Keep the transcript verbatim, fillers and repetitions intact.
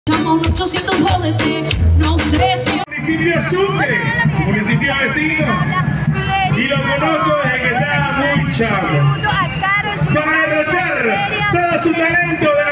Estamos ochocientos jódete, no sé si... Municipio Sucre, municipio vecino, y lo conozco desde que estaba muy chavo. Para derrochar todo su talento de la